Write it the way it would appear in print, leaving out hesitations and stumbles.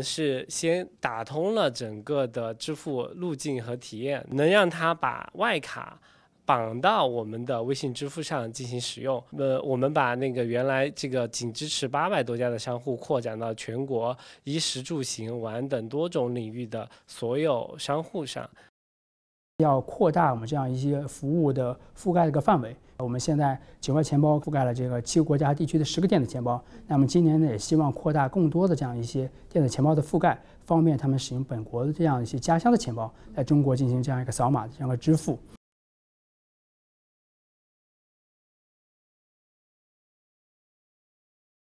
是先打通了整个的支付路径和体验，能让它把外卡绑到我们的微信支付上进行使用。我们把那个原来这个仅支持800多家的商户扩展到全国衣食住行玩等多种领域的所有商户上。 要扩大我们这样一些服务的覆盖的一个范围。我们现在9块钱包覆盖了这个7个国家地区的10个电子钱包。那么今年呢，也希望扩大更多的这样一些电子钱包的覆盖，方便他们使用本国的这样一些家乡的钱包，在中国进行这样一个扫码的这样一个支付。